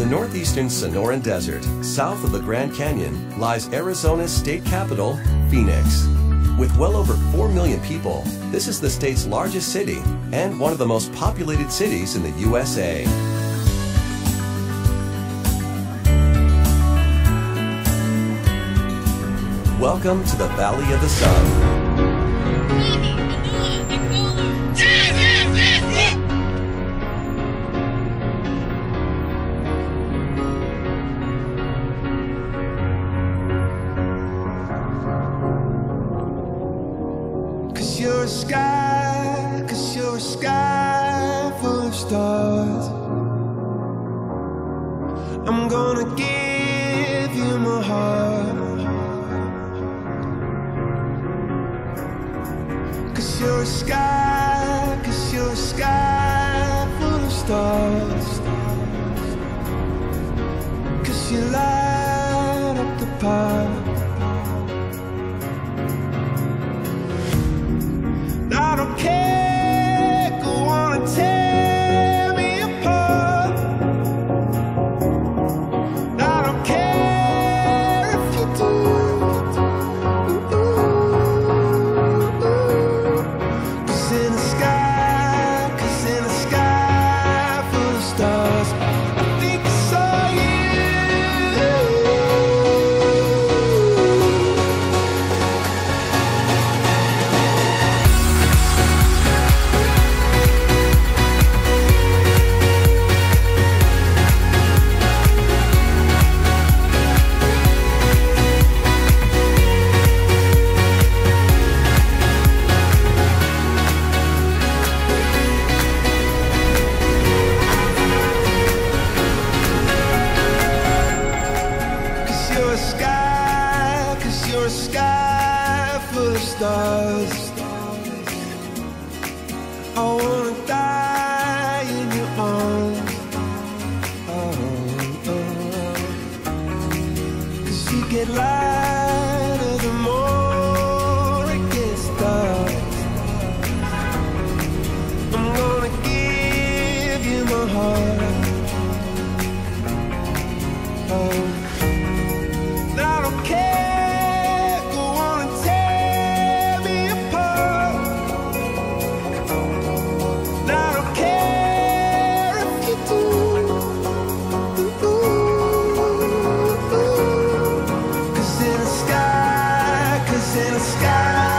the northeastern Sonoran Desert, south of the Grand Canyon, lies Arizona's state capital, Phoenix. With well over 4 million people, this is the state's largest city and one of the most populated cities in the USA. Welcome to the Valley of the Sun. Cause you're a sky full of stars. I'm gonna give you my heart. Cause you're a sky full of stars. Cause you light up the park. I don't care, go on and tear me apart. I don't care if you do. Cause in the sky full of stars, I think I saw you. Cause you're a sky full of stars. I wanna die in your arms. Cause you get lighter the more it gets dark. I'm gonna give you my heart. I don't care, go on and tear me apart. I don't care if you do. Cause in the sky